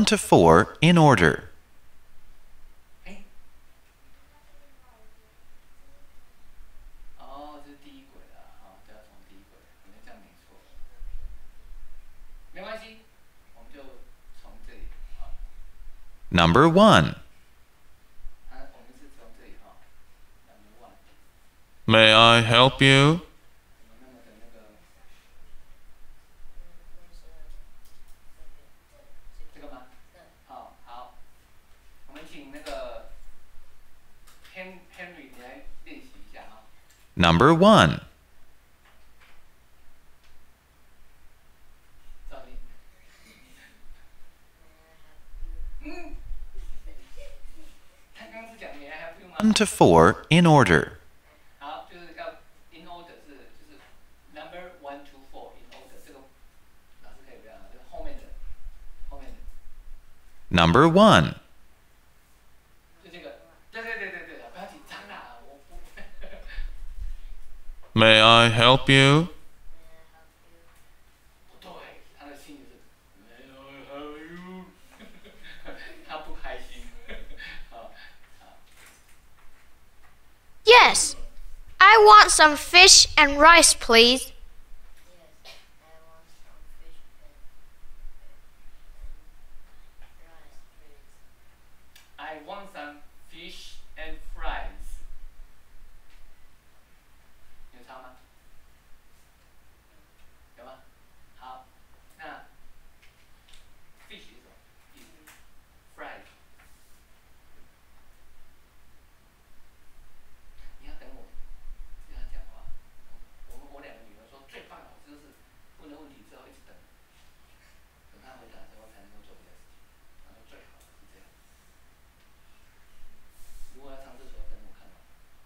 to 4 in order. Number 1. May I help you? Number 1. One to 4 in order. Number 1. May I help you? Yes, I want some fish and rice, please. I want some fish and fries. 有差吗？有吗？好，那 fish 是什么意思 ？fries。你要等我跟他讲话。我两个女儿说最棒老师是问了问题之后一直等，等他回答之后才能够做这件事情。他说最好的是这样。如果要上厕所，等我看完。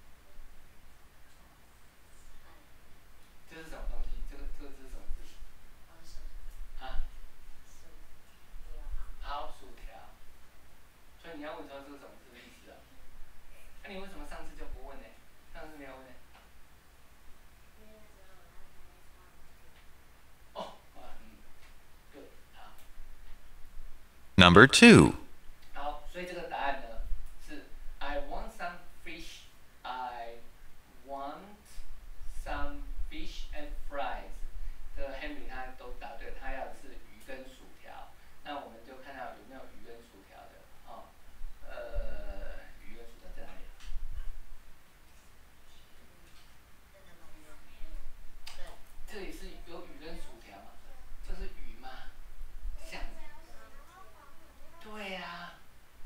这是什么东西？这个是什么字？啊？好，薯条。所以你要问说这是什么字的意思啊？那你为什么上次就不问呢？上次没有问呢？哦，good， 好。 Number 2. 好，所以这个答案呢是 I want some fish. I want some fish and fries. 这个 Henry 他都答对，他要的是鱼跟薯条。那我们就看到有没有鱼跟薯条的哦。鱼跟薯条在哪里？这里是有鱼跟薯条吗？这是鱼吗？像。对呀。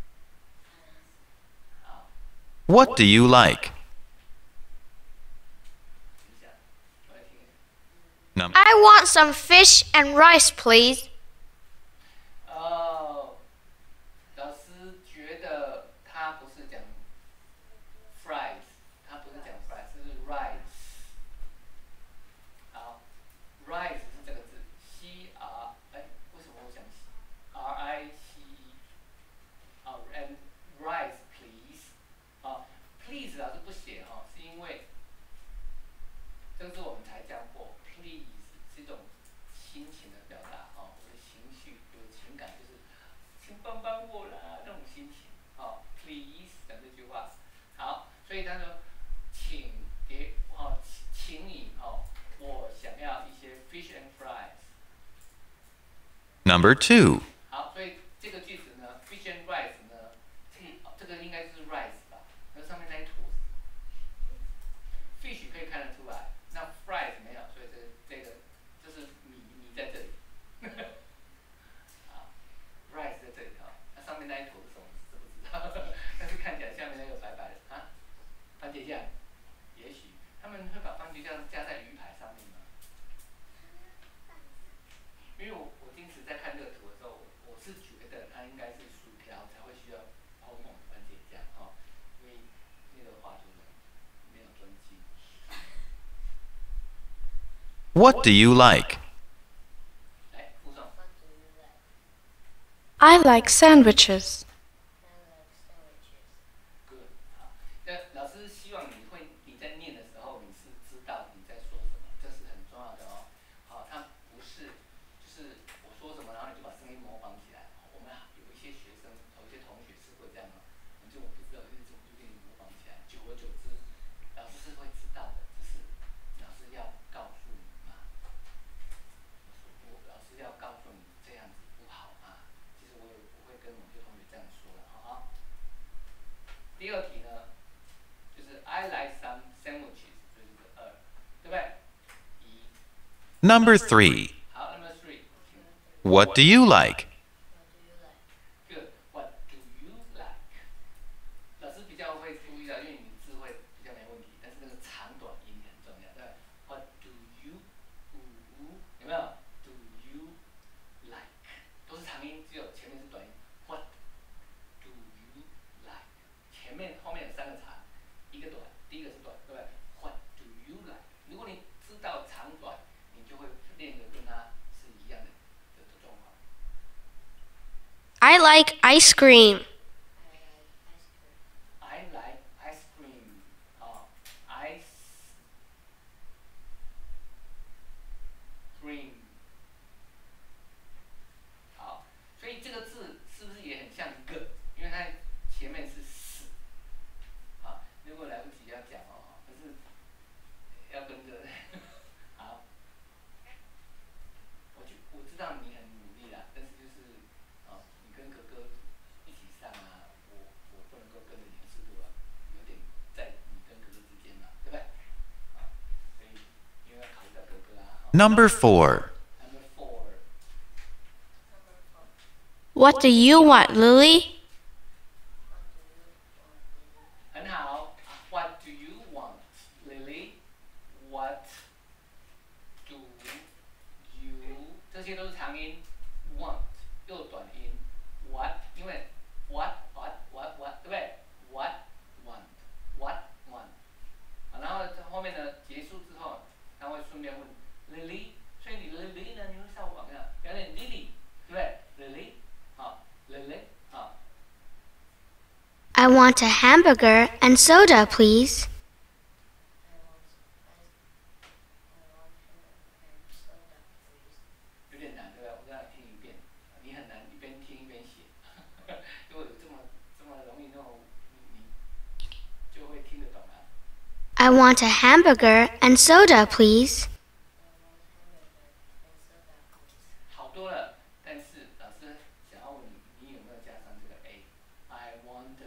好。 What do you like? I want some fish and rice, please. 哦，老师觉得他不是讲 fries， 他不是讲 fries， 这是 rice。好 ，rice 是这个字 ，C R， 为什么我想 R I C E？ 哦 ，and rice please。哦 ，please 老师不写哈，是因为这个字我们才讲过 ，please 是一种心情的表达哦，我的情绪有情感，就是请帮帮我啦那种心情哦 ，please 的这句话。好，所以他说，请给哦，请你哦，我想要一些 fish and fries。 Number 2. 好，所以这个句子呢 ，fish and rice 呢，这个应该是 rice 吧？那上面那一坨 fish 可以看得出来，那 fries 没有，所以这是米在这里。好 ，rice 在这里哦，那上面那一坨是什么？知不知道？但是看起来下面那个白白的啊，番茄酱，也许他们会把番茄酱加在鱼排上面吗？因为我当时在看这个图的时候，我是觉得它应该是薯条才会需要红红的番茄酱哦，因为那个画图人没有专心。 What do you like? 来，附送。 I like sandwiches. Good， 好。那老师希望你在念的时候，你是知道你在说什么，这是很重要的哦。好，它不是就是我说什么，然后你就把声音模仿起来。我们有一是会知道的，只是老师要告诉你嘛。老师要告诉你这样子不好嘛。其实我会跟某些同学这样说的哈。第二题呢，就是 I like some sandwiches， 就是这个2，对不对 ？Number 3. 好 ，Number 3。 What do you like? Good. What do you like? 老师比较会注意到，因为你字会比较没问题，但是那个长短音很重要，对吧 ？What do you 有没有 ？Do you like 都是长音，只有前面是短音。What do you like？ 前面后面有3个长，一个短，第一个是短，对不对 ？What do you like？ 如果你知道长短，你就会练的跟它是一样的状况。 I like ice cream. I like ice cream. Ice cream. 好，所以这个字是不是也很像一个？因为它前面是死。好，如果来不及要讲哦，可是要跟着。好，我知道你很努力啦，但是就是你跟哥哥一起上啊，我不能够跟着你的速度啊，有点在你跟哥哥之间嘛，对不对？所以因为要考虑到哥哥啊。 Number 4. Number 4. What do you want, Lily? 很好。What do you want, Lily? What do you 这些都是长音 ，want 又短音 ，what 因为 what 对不对 ？What want 然后后面呢结束之后，他会顺便问 Lily， 所以你 Lily 呢，你会上网看，表演 Lily， 对不对 ？Lily， 好 ，Lily， 好。 I want a hamburger and soda, please. 有点难，对不对？我再听一遍，你很难一边听一边写，如果有这么容易弄，你就会听得懂了。 I want a hamburger and soda, please. 好多了，但是老师想要问你，你有没有加上这个 A？I want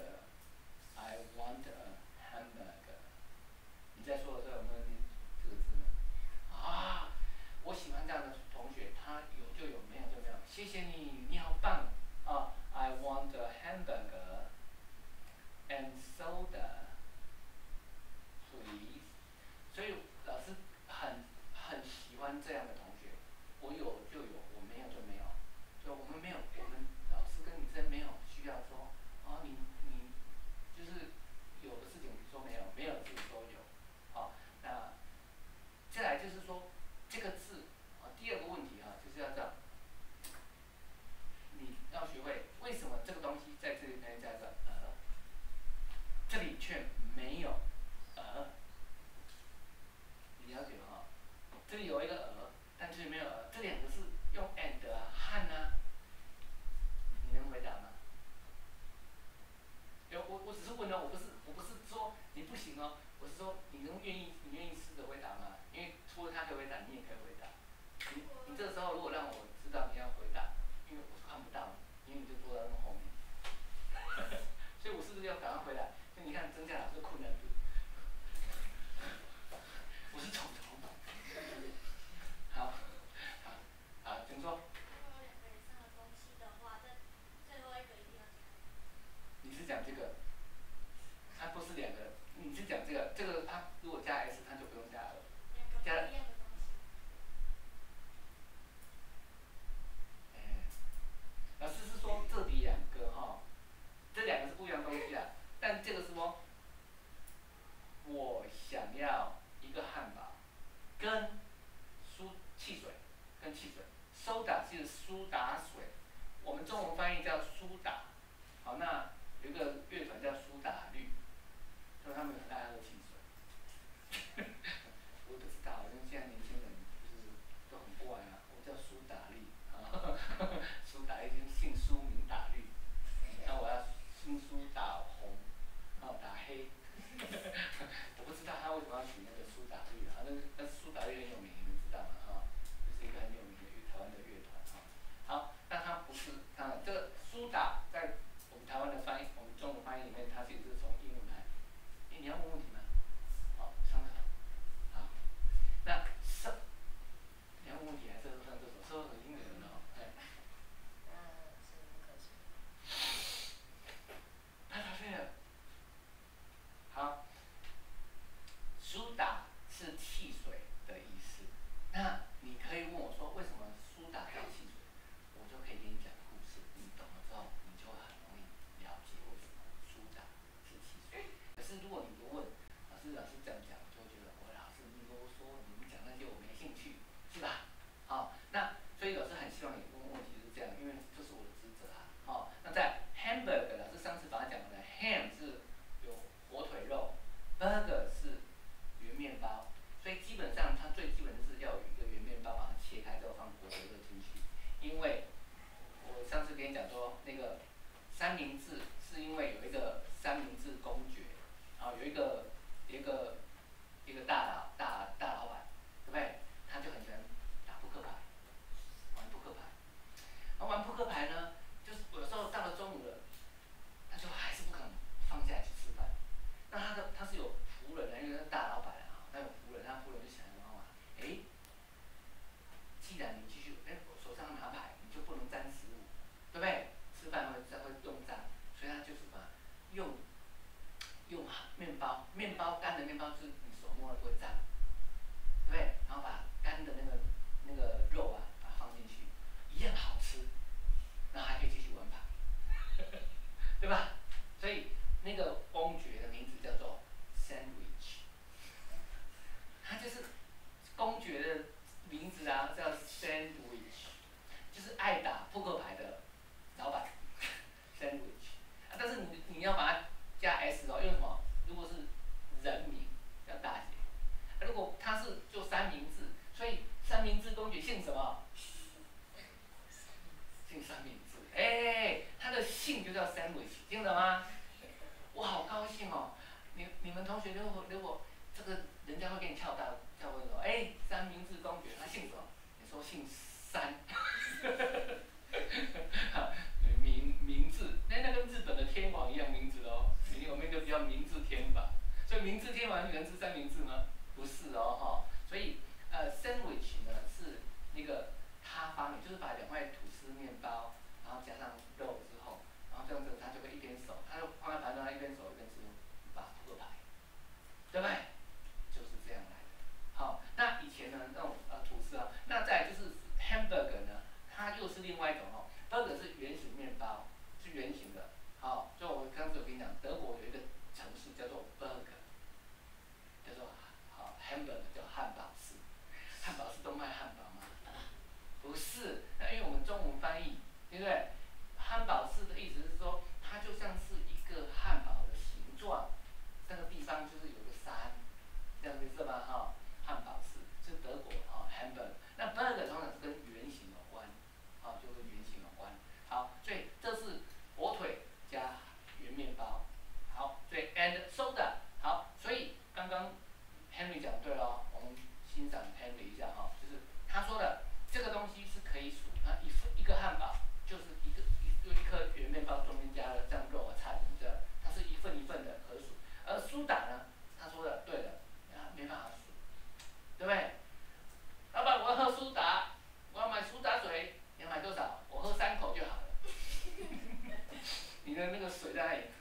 a hamburger。你在说的时候有没有念这个字呢？啊，我喜欢这样的同学，他有就有，没有就没有。谢谢你，你好棒啊！I want a hamburger and soda, please。所以老师很喜欢这样的同学，我有就有，我没有就没有。所以我们没有，我们老师跟你之间没有需要说，你就是有的事情说没有，没有的事情说有。好，那再来就是说这个字第二个问题就是要这样，你要学会为什么这个东西在这里面加个这里却没有你了解吗？这里有一个但这里没有这两个是用 and 和啊，你能回答吗？我只是问我不是说你不行哦，我是说你愿意试着回答吗？因为除了他可以回答，你也可以回答。你这个时候如果让我知道你要回答，因为我是看不到你，因为你就坐在那么后面，所以我是不是要赶快回答？所以你看增加老师困难度。我是虫虫。好，请说。你是讲这个？它不是两个，你是讲这个，它如果加 s， 它就不用加 了，加了。老师是说这两个这两个是不一样东西啊，但这个是说，我想要一个汉堡，跟汽水，soda 是苏打水，我们中文翻译叫苏打。好，那有一个乐团叫苏打绿，所以他们很爱喝汽水。我不知道，因为现在年轻人就是都很怪啊。我叫苏打绿苏打绿就是姓苏名打绿，那我要姓苏打红，打黑。我不知道他为什么要那个三明治是因为有一个三明治公爵，然后有一个大老板，对不对？他就很喜欢打扑克牌，玩扑克牌。然后玩扑克牌呢，就是有时候到了中午了，他就还是不肯放下来去吃饭。那他是有仆人的，因为他大老板啊，他有仆人，他仆人就想办法，既然你继续，手上拿牌，你就不能沾食物，对不对？吃饭会用脏，所以他就是用面包干的面包是你手摸了不会脏，对不对？然后把干的那个肉啊，把它放进去，一样好吃，然后还可以继续玩牌，对吧？所以那个公爵的名字叫做 Sandwich， 他就是公爵的名字啊，叫 Sandwich， 就是爱打扑克牌的老板 Sandwich， 但是你要把它加 S 哦，因为什么？如果是人名要大写，如果他是就三明治，所以三明治公爵姓什么？姓三明治，他的姓就叫 Sandwich， 听得吗？我好高兴哦！你们同学如果这个人家会给你撬问说，三明治公爵他姓什么？你说姓三，明治，那跟日本的天皇一样名字哦，我们就叫明治天皇。所以明治天皇可能是三明治吗？不是哦，哈。所以sandwich 呢是那个他发明，就是把2块吐司面包，然后加上肉之后，然后这样子他就会一边手，他就放在盘上，一边手一边吃，把扑克牌，对不对？就是这样来的。好，那以前呢那种吐司啊，那再来就是 hamburger 呢，它又是另外一种哦 ，burger 是圆形面包，是圆形的。好，就我刚才有跟你讲，德国有一个城市叫做 burger， 叫做hamburger 叫汉堡市，汉堡市都卖汉堡吗？不是，那因为我们中文翻译，对不对？汉堡市的意思是说，它就像是一个汉堡的形状，那个地方就是有个山，这样子是吧？哈，汉堡市是德国hamburger， 那 burger 通常是跟圆形有关，就跟圆形有关。好，所以这是火腿加圆面包。好，所以 and soda。好，所以刚刚 Henry 讲对了，我们欣赏 Henry 一下哈，就是他说的这个东西是可以数，那一个汉堡就是一颗圆面包中间加了这样肉啊菜什么的，它是一份一份的可数。而苏打呢，他说的对了，没办法数，对不对？老板，我要喝苏打，我要买苏打水，你要买多少？我喝3口就好了。你的那个水在哪里？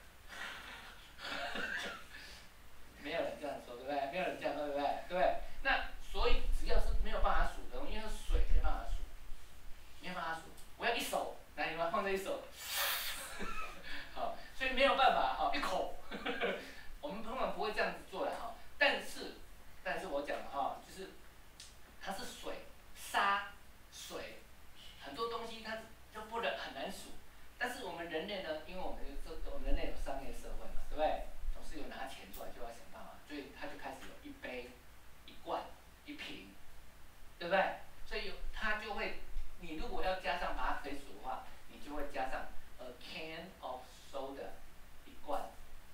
没有人这样说，对不对？没有人这样说，对不对？对不对？那所以只要是没有办法数的，因为水没办法数，没有办法数。我要一手，来，你们放这一手。好，所以没有办法哈，一口。我们通常不会这样子做的哈，但是我讲的哈，就是它是水、沙、水，很多东西它就很难数。但是我们人类呢，因为我们人类有商业社会嘛，对不对？总是有拿钱出来就要想办法，所以他就开始有一杯、一罐、一瓶，对不对？所以他就会，你如果要加上把它可以数的话，你就会加上 a can of soda 一罐，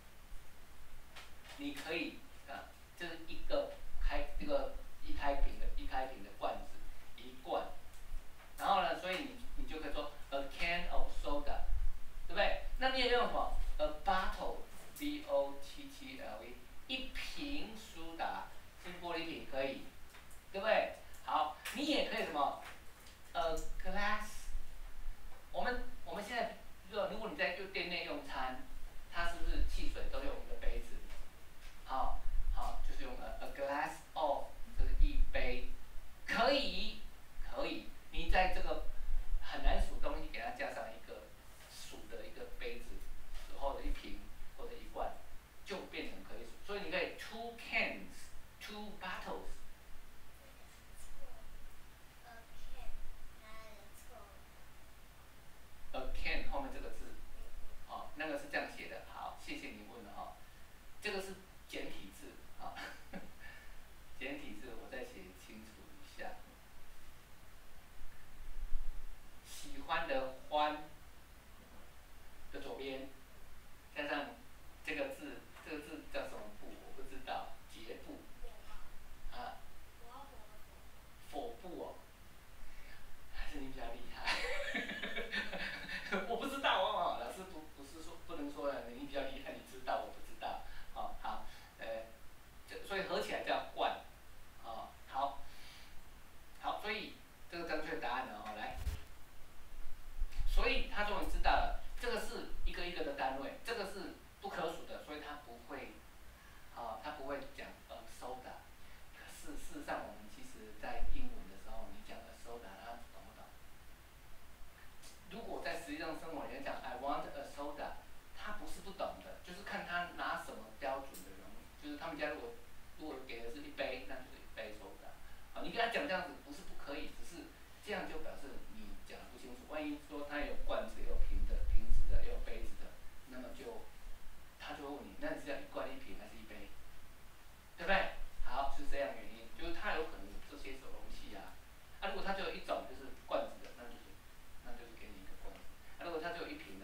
你可以就是一个一开瓶的罐子一罐，然后呢，所以你就可以说 a can of soda， 对不对？那你也用什么 a bottle bottle 一瓶苏打，是玻璃瓶可以，对不对？好，你也可以什么 a glass， 我们现在如果你在店内用餐，它是不是汽水都用一个杯子？好，就是用 a glass of， 就是一杯，可以，你在这个很难数东西给它加上一个数的一个杯子，或者一瓶或者一罐，就变成可以数。所以你可以 2 cans， 2 bottles。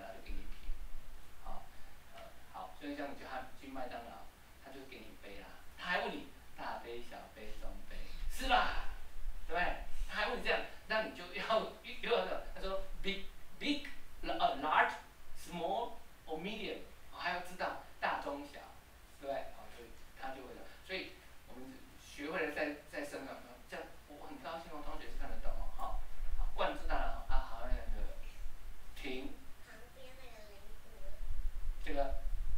的，他就给你瓶。好，好，所以像你去麦当劳，他就给你杯啦，他还问你大杯、小杯、中杯，是吧？对不对？他还问你这样，那你就要他说 big large small or medium， 还要知道大中小，对不对？好，所以他就会讲，所以我们学会了在生活，这样我很高兴哦，同学是看得懂哦，好，灌注当然啊，好那个停，这个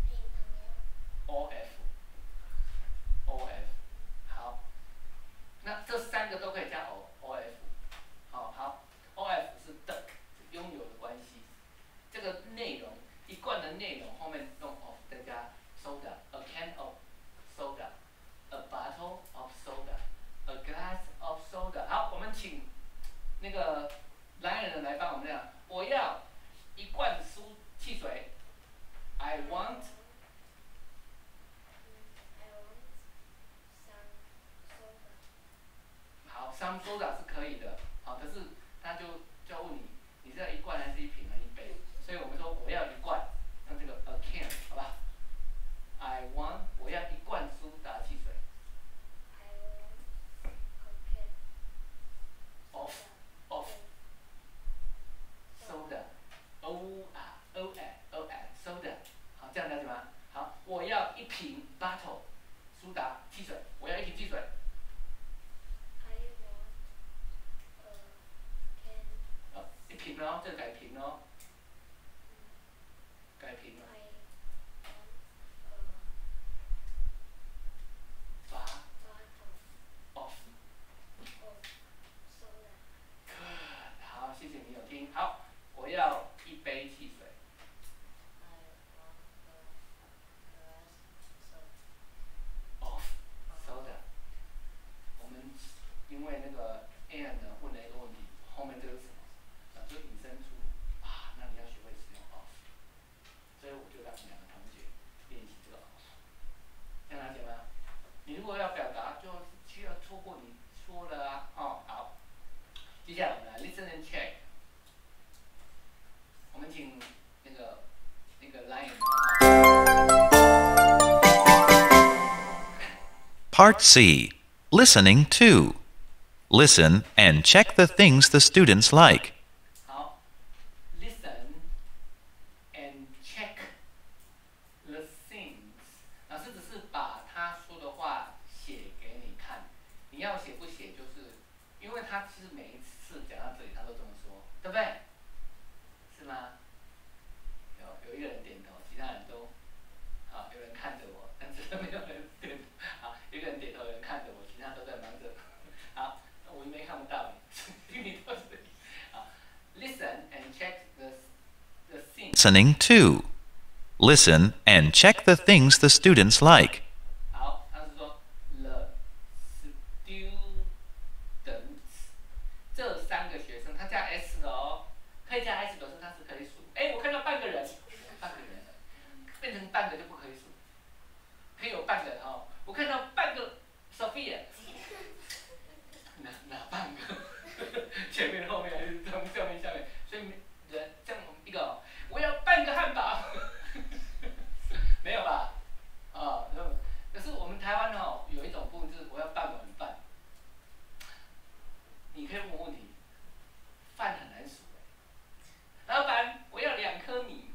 of 好，那这三个都可以加 of， 好 of 是的，拥有的关系，这个内容一贯的内容后面用 of 再加 soda，a can of soda，a bottle of soda，a glass of soda。好，我们请那个来人来帮我们讲，我要一罐汽水 ，I want。好 ，some soda 是可以的，好，可是他就要问你，你是要一罐还是一瓶还是一杯？所以我们说我要一罐，用这个 a can， 好吧 ？I want 我要一罐苏打汽水。of soda，soda，好，这样了解吗？好，我要一瓶 bottle 苏打汽水，我要一瓶汽水。一瓶哦，这个改瓶哦，改瓶了。好，谢谢你有听。好，我要一杯汽水。of soda。我们因为那个 Ann 呢问了一个问题，后面这个是什么？就引申出那你要学会使用 of。所以我就让两个同学练习这个 of。这样了解吗？你如果要表达，就需要透过你说的啊。好。接下来我们来 listen and check。我们请那个 Lion。 Part C. Listening 2. Listen and check the things the students like. 好 ，listen and check the things。老师只是把他说的话写给你看，你要写不写，就是因为他其实每一次讲到这里，他都这么说，对不对？是吗？有一个人点头，其他人都有人看着我，但是没有人点头。好，有一个人点头，有人看着我，其他都在忙着。好，我没看不到你，你都是好。Listen and check the things. Listening 2. Listen and check the things the students like. 好，他是说 the students 这三个学生，他加 s 的哦，可以加 s 表示他是可以数。我看到半个人，变成半个就不可以数，可以有半个哦。我看到半个 Sophia， 哪半个？前面后面还是上面下面？所以人这样一个，我要半个汉堡，没有吧？可是我们台湾有一种部分就是我要半碗饭，你可以问我问题，饭很难数老板，我要2颗米。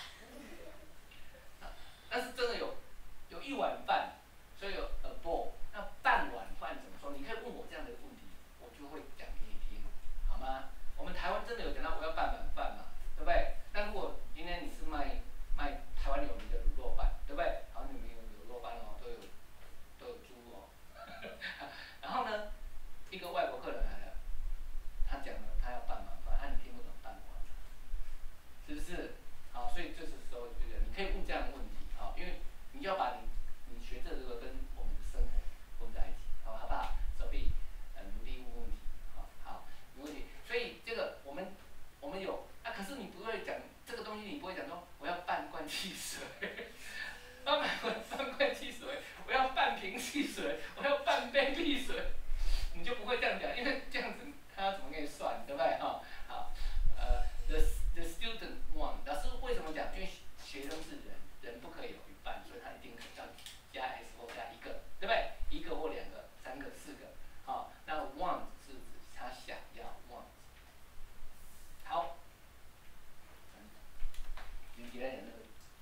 但是真的有一碗饭，所以有 a bowl。那半碗饭怎么说？你可以问我这样的问题，我就会讲给你听，好吗？我们台湾真的有讲到我要半碗饭嘛，对不对？那如果今天你是卖台湾有名的卤肉饭，对不对？好，你们有卤肉饭哦，都有猪哦。然后呢，一个外国客人来了，他讲了他要半碗饭，你听不懂半碗，是不是？好，所以这时候你可以问这样的问题。因为你就要把你学这个跟我们的生活混在一起，好不好？所以努力问问题，好，没问题。所以这个我们有可是你不会讲这个东西，你不会讲说我要半罐汽水，半罐汽水，我要半瓶汽水，我要半杯汽水，你就不会这样讲，因为这样子他要怎么给你算，对不对？好，the student want， 老师为体来讲那个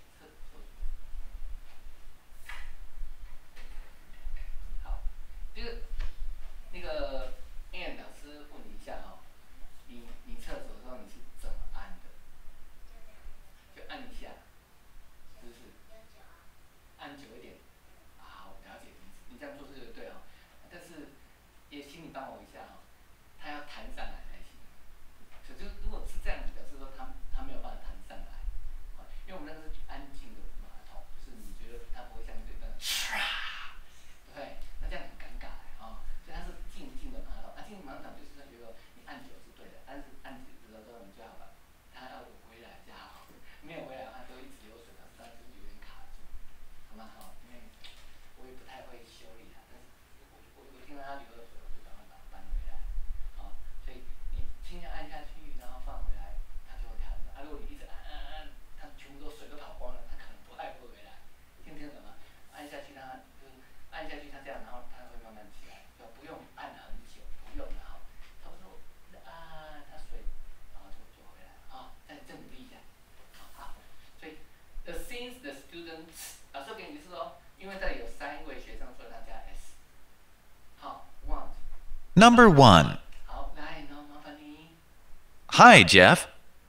好，就是那个 Ann 老师问你一下哈、你厕所的时候你是怎么按的？就按一下，是不是？按久一点。好，了解你这样做是对哦，但是也请你帮我一下哈、它要弹上来才行。就如果是这样，表示说它没有办法弹上来，因为我们那个是安静的马桶，就是你觉得它不会像这个唰，对，那这样很尴尬啊、所以它是静静的马桶。静静马桶就是觉得你按久是对的，但是按久之后你最好把它要回来才好，没有回来的话都一直有水的，但是有点卡住，好吗？好，因为我也不太会修理它，但是我听到它流了水，我就赶快把它搬回来，啊，所以你轻轻按下去，然后放回来，它就会弹的。如果你一直按，它全部都水都跑光了，它可能不太会回来。听懂吗？按下去它就是按下去它这样，然后它会慢慢起来，就不用按很久，不用了哈。差不多它水，然后就回来了啊。再努力一下，好。所以 since the students， 老师给你是说，因为这里有3位学生，所以他加 s。好 ，want。 Number 1. 好，来，然后麻烦你。 Hi, Jeff.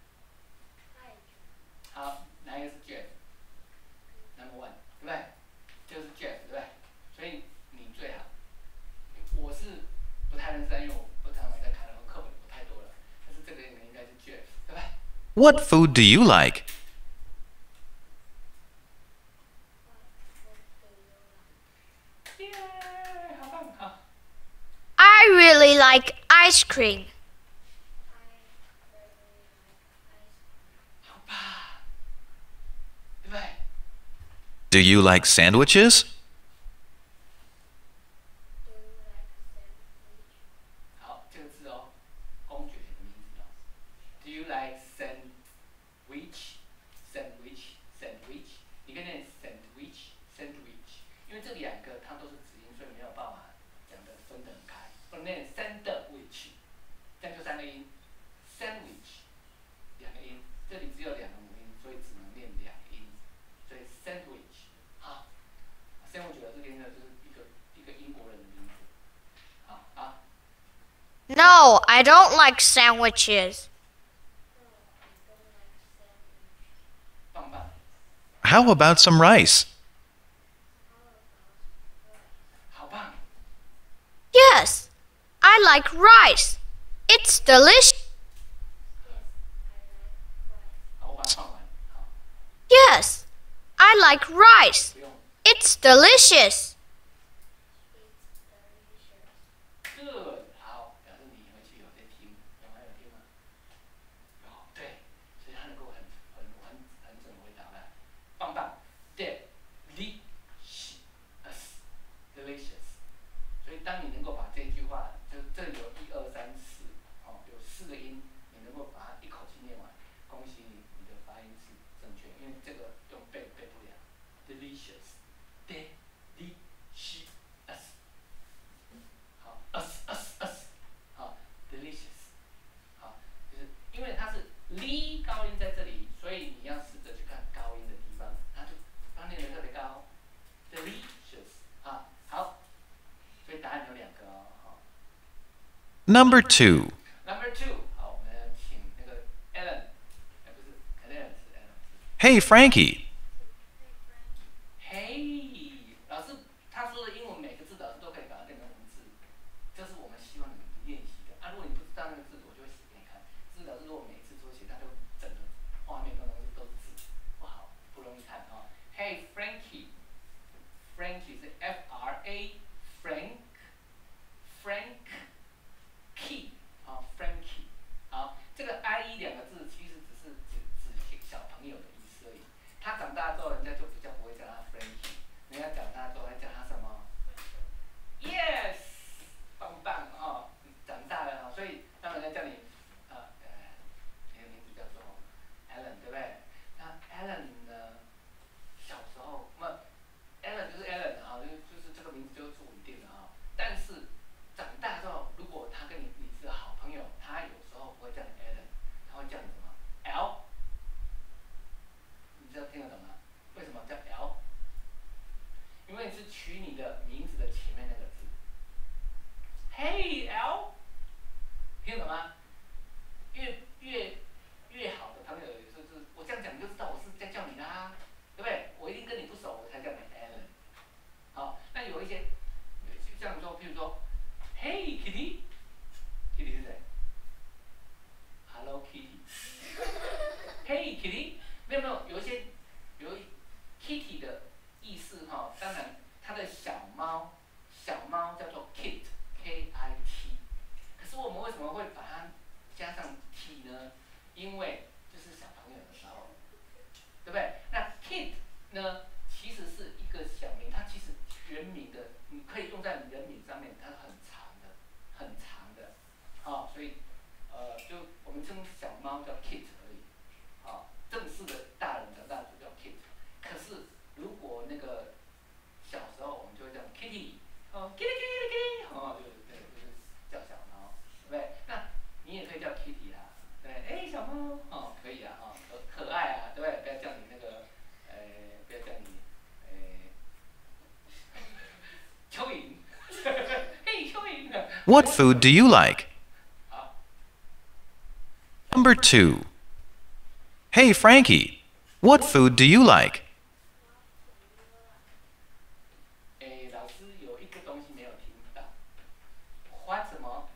好，哪一个是 Jeff？Number 1，对不对？就是 Jeff，对不对？所以你最好。我是不太认识，因为我不常常在看，然后课本不太多了。但是这个应该是 Jeff， 对不对？ What food do you like? Yeah， 好棒，好。 I really like ice cream. 好吧，对不对？ Do you like sandwiches? 好，这个字哦，公爵的名字哦。Do you like sandwich? Sandwich, sandwich. 你可以念 sandwich, sandwich， 因为这2个它都是子音，所以没有办法讲的分得很开。不能念 sandwich， 这样就3个音。Sandwich 2个音，这里只有2个母音，所以只能念2个音。所以 sandwich， 好 ，sandwich 老师给你的就是一个英国人的名字。好。 No, I don't like sandwiches. 棒棒。 How about some rice? 好棒。 Yes, I like rice. It's delicious. 好，我把它放完。好， Yes, I like rice. 不用。 It's delicious. Good， 好，表示你回去有在听，有没有听吗？有，对，所以他能够很准的回答了，棒棒。Delicious， 所以当你能够把这句话，就这里有1、2、3、4，哦，有4个音，你能够把它一口气念完，恭喜你，你的发音是正确，因为这个用背不了。Delicious， 好 ，us， 好 ，delicious， 好，就是因为它是 li 高音在这里，所以你要试着去看高音的地方，它念得特别高 ，delicious， 好，所以答案有2个哦，好。 Number 2. Number 2， 好，我们来请那个 Alan， 不是 Alan， 是 Alan。 Hey, Frankie. 嘿，老师他说的英文每个字老师都可以把它变成文字，这是我们希望你们练习的。如果你不知道那个字，我就会写给你看。是老师如果每次都写，他就整个画面都是字，不好，不容易看啊。Hey Frankie，Frankie 是 Frank，Frank，Key， 好 Frankie， 好，这个 IE 2个字其实只是指小朋友的意思而已。它长没有没有，有 kitty 的意思哈，当然它的小猫叫做 kit，K-I-T。可是我们为什么会把它加上 t 呢？因为就是小朋友的时候，对不对？那 kit 呢，其实是一个小名，它其实全名的，你可以用在人名上面，它是很长的，所以就我们称小猫叫 kit 而已，正式的大人长大就叫 kit。可是如果那个小时候我们就会叫 kitty， kitty， 就是叫小猫，对不对？那你也可以叫 kitty 啦，对，小猫，可以啊，可爱啊，对不对？不要叫你那个，不要叫你，蚯蚓，嘿，蚯蚓。 What food do you like? Number 2. Hey Frankie, what food do you like? 老师有一个东西没有听到，What 什么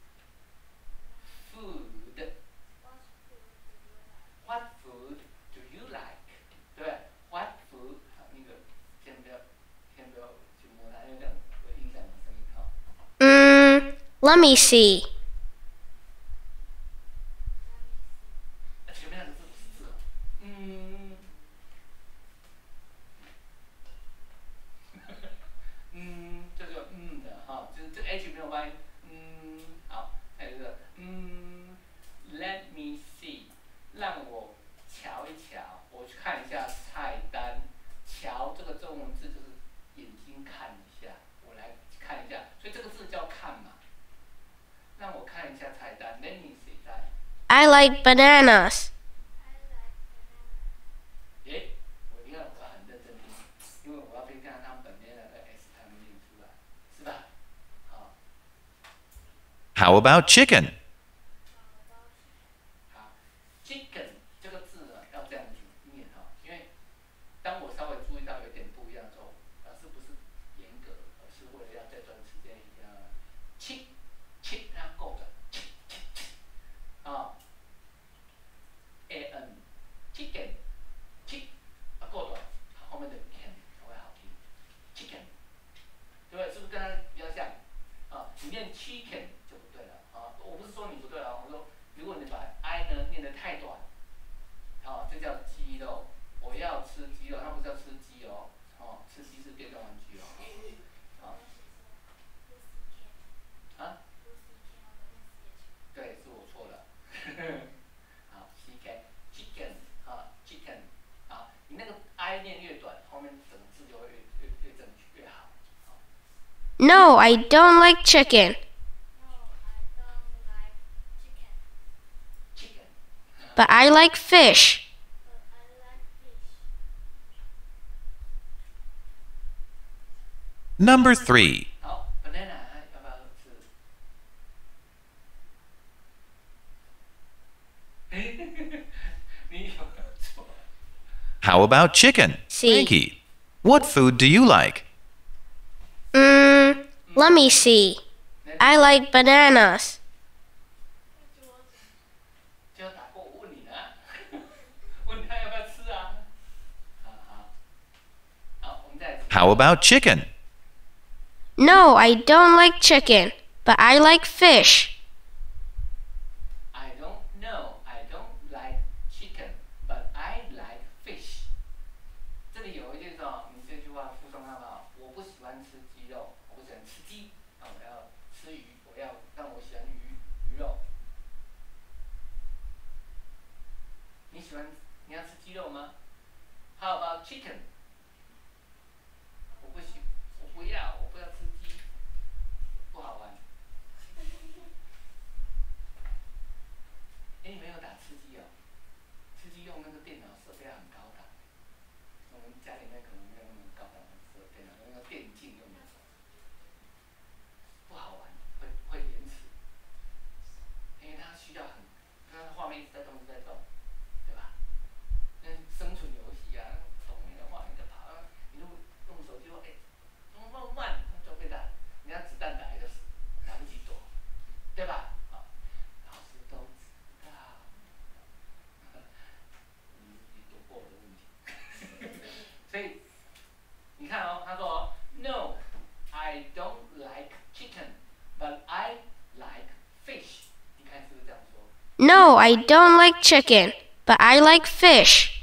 ？Food。What food do you like？ 对不对 ？What food？ 好，那个先不要去摸它，因为这样会影响我声音哈。 Let me see. 前面那个字不是字哦，这个的哈，就是这个 H 没有发音，好，还有这个Let me see， 让我瞧一瞧，我去看一下菜单。瞧这个中文字就是眼睛看一下，我来看一下，所以这个字叫看嘛。让我看一下菜单 ，Let me see， 来。 I like bananas. 我应该我要很认真听，因为我要先看他们本地的 S 他们念出来，是吧？好。 How about chicken? 好 ，chicken 这个字呢要这样念哈，因为当我稍微注意到有点不一样的时候，老师不是严格，而是为了要这段时间一定要chick 让它够的，an chicken。够短，后面的 can 才会好听。chicken， 对不对？是不是跟它比较像？你念 chicken 就不对了我不是说你不对我说如果你把 I 呢念得太短，这叫鸡肉。我要吃鸡肉，它不是要吃鸡吃鸡是电动玩具对，是我错了。好 chicken， chicken。你那个 I 念越短，后面整个字就会越正确越好。 No, I don't like chicken. But I like fish. Number 3. 好 ，banana 要不要吃？你有没有错？ How about chicken? See. Frankie, what food do you like? Let me see. I like bananas. 就打过我问你呢，问他要不要吃啊？好，我们再。 How about chicken? No, I don't like chicken, but I like fish. I don't know. I don't like chicken, but I like fish. 这里有一句你这句话附送好不好？我不喜欢吃鸡肉，我不喜欢吃鸡，我要吃鱼，但我喜欢鱼肉。你要吃鸡肉吗 ？How about chicken？ 我不要吃鸡，不好玩。你没有打吃鸡哦？吃鸡用那个电脑设备很高档，我们家里面可能没有那么高档的电脑，用那个电竞用的，不好玩，会延迟，因为它需要它的画面一直在动，对吧？那生存游戏啊，动那个画面 No, I don't like chicken, but I like fish.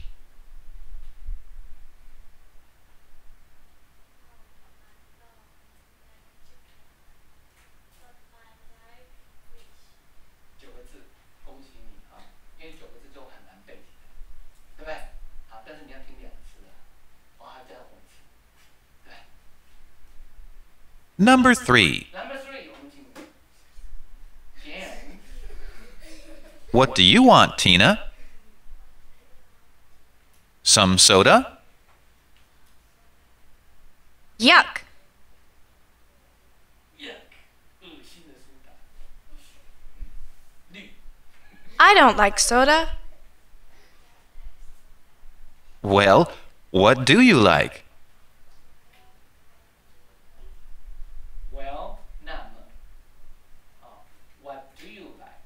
Number 3. What do you want, Tina? Some soda? Yuck! I don't like soda. Well, what do you like? Well, 那么 what do you like?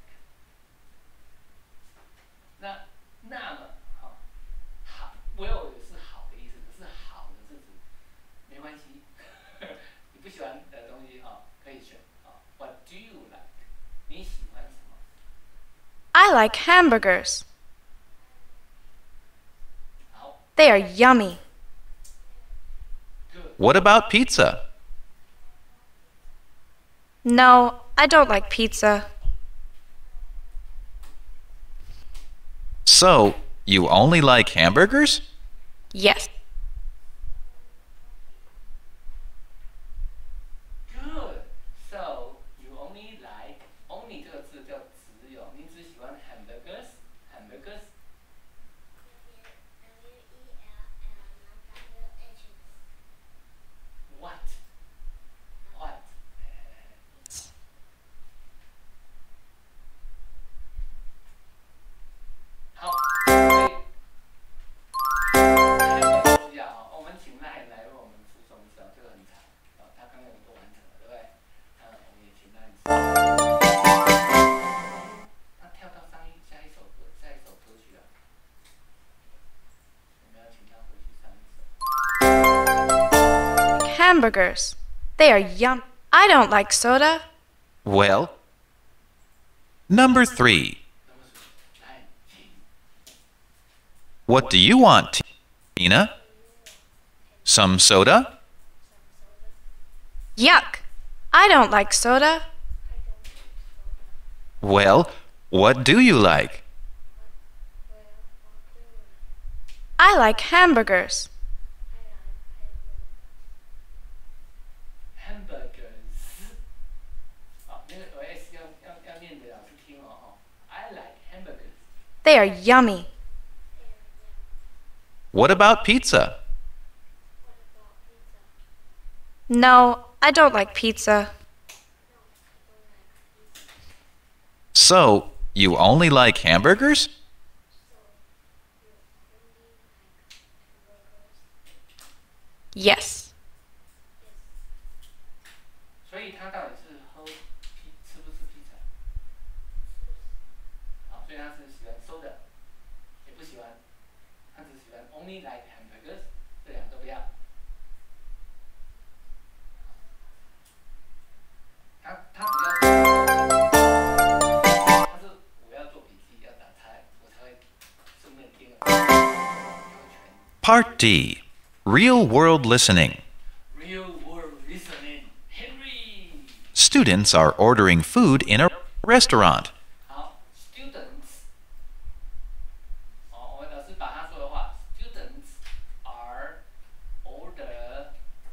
那么 好 well 也是好的意思，可是好的是指没关系，你不喜欢的东西可以选What do you like? 你喜欢什么？ I like hamburgers. 好 They are yummy. ，good. What about pizza? No, I don't like pizza. So, you only like hamburgers? Yes. Good. So you only like only 这个字叫只有，你只喜欢 hamburgers。What? What? 好，所以我们请赖来为我们复诵一次这个很长他刚刚都完成了，对不对？我们也请赖他跳到下一首歌曲了，我们要请他回去上一首。 Hamburgers. They are yum. I don't like soda. Well, number 3. What do you want, Tina? Some soda? Yuck. I don't like soda. Well, what do you like? I like hamburgers. Hamburgers， 那个S 要念给老师听I like hamburgers。 They are yummy. What about pizza? No, I don't like pizza. So, you only like hamburgers? Yes. 所以他到底是吃不吃披萨？所以他是喜欢 soda， 也不喜欢，他只喜欢 only like hamburgers， 这两个都不要。他只要，他是我要做笔记要打菜，我才会顺便听了。 Part D. Real world listening. Real world listening. Henry. Students are ordering food in a restaurant. 好 ，students。我老师把他说的话 ，students are ordering。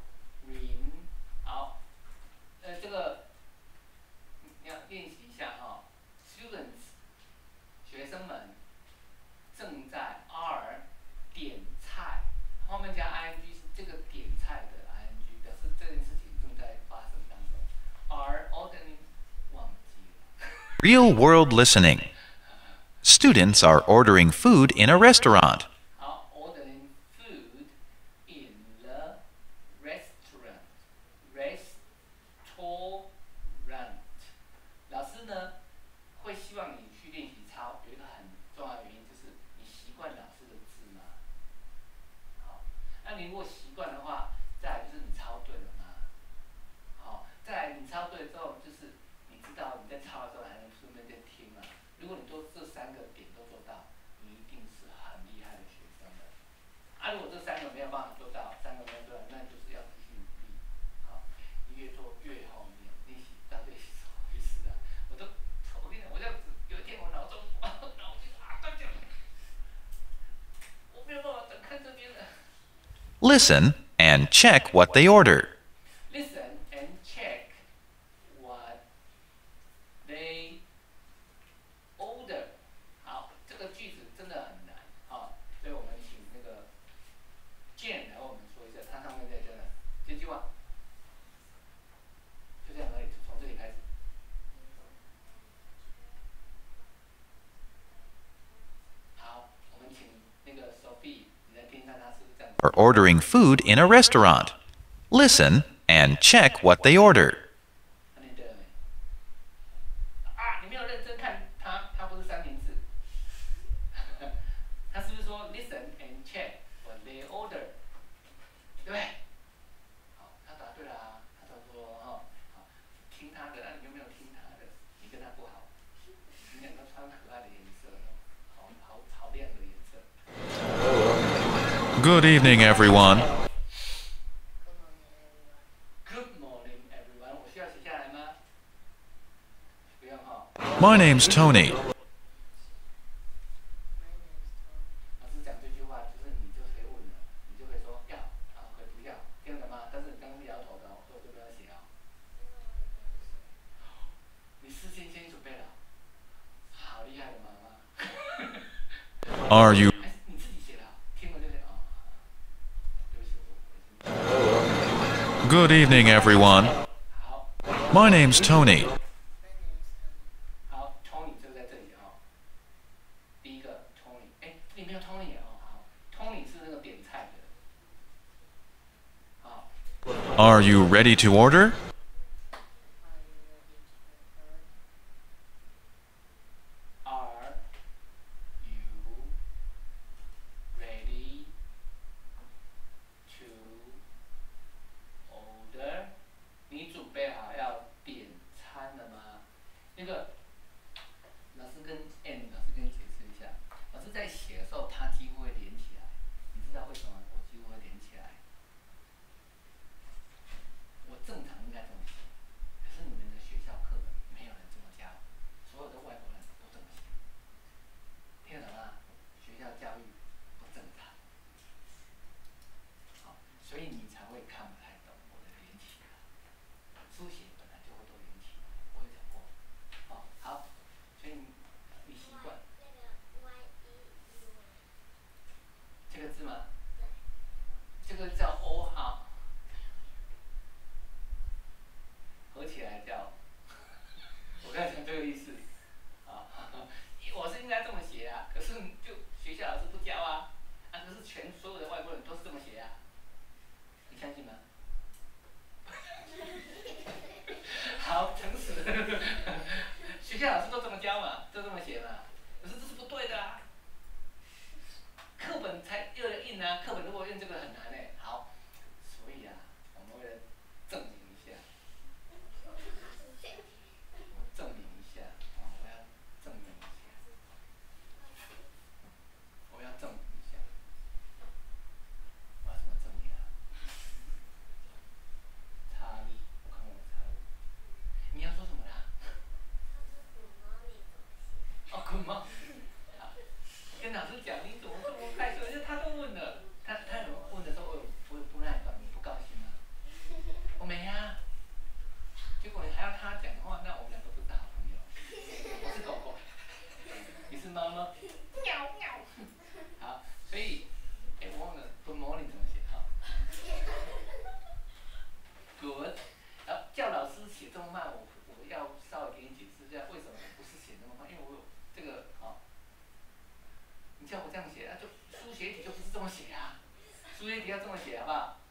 好，这个你要练习一下students， 学生们正在 are 点菜，后面加 ing 是这个点菜的 ing， 表示这件事情正在发生当中。are ordering 忘记了。 Real world listening. Students are ordering food in a restaurant. 好 ，ordering food in the restaurant。老师呢会希望你去练习抄，有一个很重要的原因就是你习惯老师的字吗？好，那你如果习惯的话，再来就是你抄对了吗？好，再来你抄对之后，就是你知道你在抄的时候还能顺便再听嘛。如果你都这 Listen and check what they order. Listen and check what they order. 好，这个句子真的很难啊，所以我们请那个 Jane 来为我们说一下，他上面在讲的这句话，就这样而已，从这里开始。好，我们请那个 Sophie， 你来听一下他是不是这样。 Or ordering food in a restaurant. Listen and check what they order. 啊，你没有认真看他，他不是三明治。他是不是说 listen and check what they order， 对不对？好，他答对了啊，他说好，听他的，你有没有听他的？你跟他不好，你两个穿可爱的颜色，好亮的颜色。 Good evening, everyone. Good morning, everyone. 我需要写下来吗？不用哈。 My name's Tony. 老师讲这句话，就是你就可以问了，你就可以说要啊，可以不要，听得吗？但是你刚刚摇头的，所以我就不要写啊。你事先准备了，好厉害的妈妈。 Are you 还是你自己写的？听了就写啊。对不起，我 Good evening, everyone. 好。 My name's Tony. 好 ，Tony 就在这里啊。第一个 Tony， 哎，这里没有 Tony 哦。好 ，Tony 是那个点菜的。好。 Are you ready to order? Are you ready to order？ 你准备好要点餐了吗？那个老师跟 Anne 老师跟你解释一下，老师在写的时候，它几乎会连起来。你知道为什么我几乎会连起来？我正常应该这么写，可是你们的学校课本没有人这么教，所有的外国人都这么写。听得懂吗？学校教育不正常，好，所以你才会看不太懂我的连起来。书写本来就会都连起来，我有讲过。哦，好，所以你习惯这个字吗？这个叫 O 哈，合起来叫，我刚才讲这个意思。啊，我是应该这么写啊，可是就学校老师不教啊，可是所有的外国人都是这么写啊，你相信吗？好，诚实，学校老师都这么教嘛，都这么写嘛，可是这是不对的啊。课本才用的印啊，课本如果用这个很难哎。好，所以啊，我们为了证明一下，证明一下啊，我要证明一下，我要证明一下，我要怎么证明啊？查理，我看我的查理，你要说什么啦？哦，Good morning。跟老师讲，你怎么这么害羞？他都问了，他问的时候，我有不耐烦，你不高兴吗？我没啊。结果你还要他讲话，那我们两个不是好朋友。我是狗狗，你是猫猫，喵喵。好，所以，哎，我忘了 Good morning 怎么写哈。Good， 然后叫老师写这么慢，我要稍微给你解释一下为什么我不是写那么慢，因为我有这个啊。你叫我这样写啊，就书写题就不是这么写啊，书写题要这么写好不好？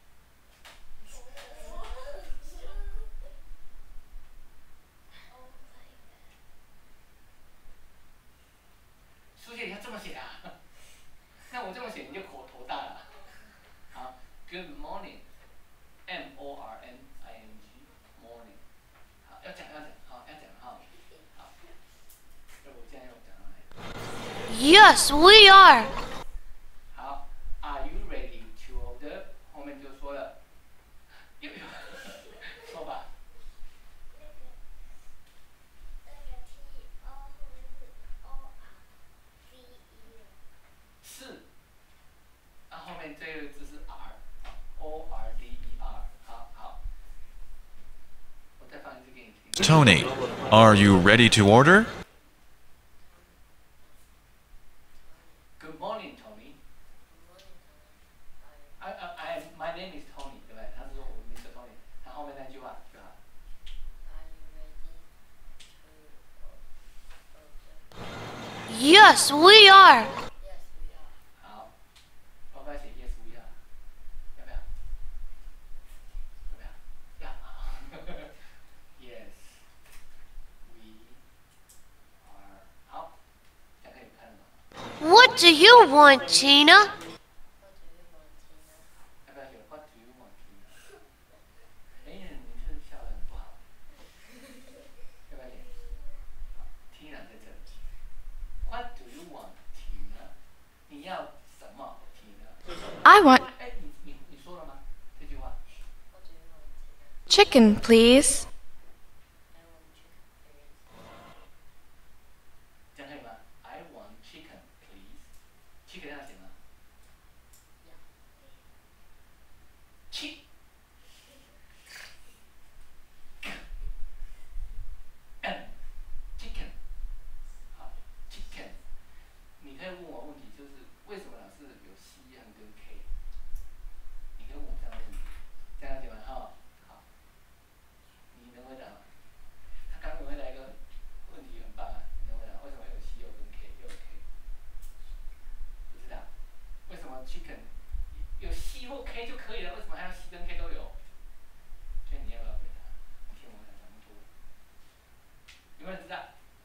书写题要这么写啊，那我这么写你就头大了。好 ，Good morning，M O R N I N G，morning。好，要讲，好，要讲哈，好，那我现在要讲到哪里？ Yes, we are. 好 ，Are you ready to order？ 后面就说了，说吧。是，那后面这个字是 R， Tony, are you ready to order? Good morning, Tony. My name is Tony， 对不对？他是说我名字 Tony， 他后面那句话就好。 Yes, we are. 好，要不要写 Yes we are？ 要不要？要不要？要。Yes, we are。好，这样可以看了吗？ What do you want, Tina? 要不要写 What do you want, Tina？ 哎，你这笑得很不好。要不要写 Tina 在这里 ？What do you want, Tina？ 你要什么 ，Tina？ I want 哎，你说了吗？这句话。 chicken, please. 这样可以吗 ？I want chicken, please. Chicken 要写吗？Chicken. Chicken. 好 ，chicken。你可以问我问题，就是为什么老是有 C 和跟 K？ 你可以问我这样的问题，这样解吗？哈，好，你能回答吗？他刚刚回答一个问题很棒啊，你能回答为什么有 C 又跟 K 又有 K？ 不知道，为什么 chicken 有 C 或 K 就可以了？为什么还要 C 跟 K 都有？所以你要不要回答？你听我讲这么多，有没有人知道？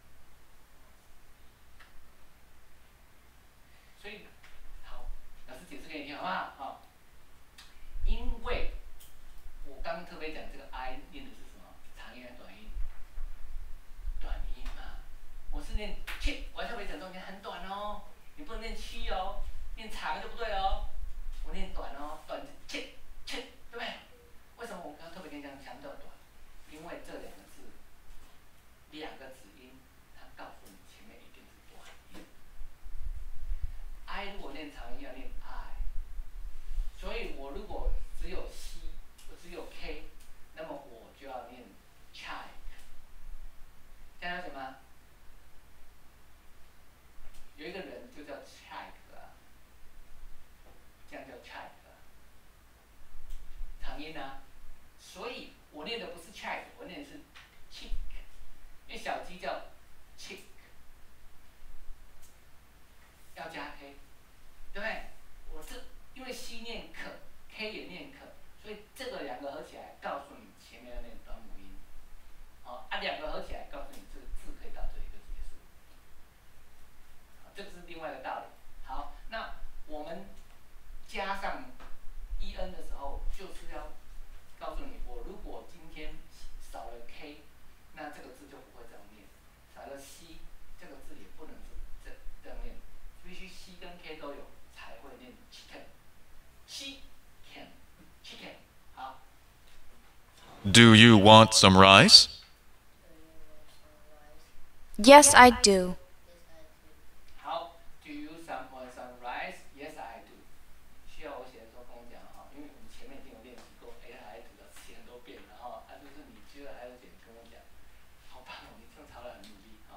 所以，好，老师解释给你听好不好？好，因为我刚刚特别讲这个 I 念的是什么？长音还是短音？短音嘛。我是念 ch， 我还特别讲中间很短哦，你不能念七哦，念长就不对哦。我念短哦，短 ch， 对不对？为什么我刚刚特别跟你讲强调短？因为这两个字，两个子音，它告诉你前面一定是短音。I 如果念长音要念 I， 所以我如果只有 C， 我只有 K， 那么我就要念 child， 这样了解吗？有一个人就叫 child 啊，这样叫 child 啊，长音啊，所以我念的不是 child， 我念的是 chick， 因为小鸡叫 chick， 要加 K。对不对？我这因为 C 念可 ，K 也念可，所以这个两个合起来告诉你前面要念短母音，好、啊，两个合起来告诉你这个字可以到这里就结束，好，这个是另外一个道理。好，那我们加上 en 的时候，就是要告诉你，我如果今天少了 K， 那这个字就不会这样念；少了 C， 这个字也不能是这样念，必须 C 跟 K 都有。才会念 chicken，chicken，chicken。好。 Do you want some rice? Yes, I do. 好 ，Do you want some rice? Yes, I do。需要我写的时候跟我讲哈，因为我们前面已经有练习过 A 和 I 读的写很多遍了哈，啊，就是你觉得还有点跟我讲，好棒哦，你正抄得很努力哈。